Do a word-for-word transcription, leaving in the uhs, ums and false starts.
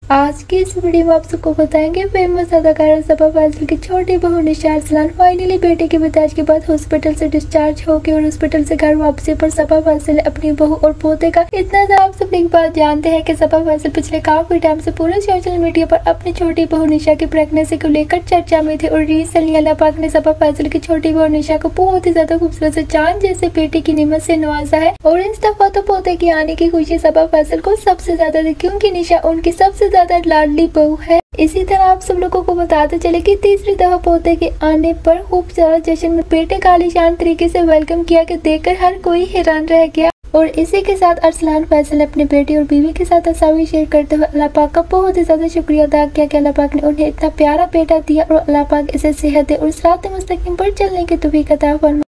आज की इस वीडियो में आप सबको बताएंगे फेमस अदाकारा सबा फैजल की छोटी बहू निशा अरसलान फाइनली बेटे के पिताजी के बाद हॉस्पिटल से डिस्चार्ज हो गई और हॉस्पिटल से घर वापसी पर सबा फैजल ने अपनी बहू और पोते का इतना सा आप सब एक बात जानते हैं कि सबा फैजल पिछले काफी टाइम से पूरे सोशल मीडिया पर अपनी छोटी बहू निशा की प्रेगनेंसी को लेकर चर्चा में थे और रिसेंटली अल्लाह पाक ने सबा फैजल की छोटी बहू निशा को बहुत ही ज्यादा खूबसूरत से चांद जैसे बेटे की निमत से नवाजा है और इस दफा तो पोते की आने की खुशी सबा फैजल को सबसे ज्यादा थी क्योंकि निशा उनकी सबसे ज्यादा लाडली बहू है। इसी तरह आप सब लोगों को बताते चले कि तीसरी दफा पोते के आने पर खूब सारा जश्न में बेटे का आलीशान तरीके से वेलकम किया कि देखकर हर कोई हैरान रह गया। और इसी के साथ अरसलान फैजल ने अपने बेटे और बीवी के साथ तस्वीर शेयर करते हुए अल्लाह पाक का बहुत ही ज्यादा शुक्रिया अदा किया कि अल्लाह पाक ने उन्हें इतना प्यारा बेटा दिया और अल्लाह पाक इसे सेहत दे और सिरात मुस्तकीम पर चलने की तौफीक अता फरमाए।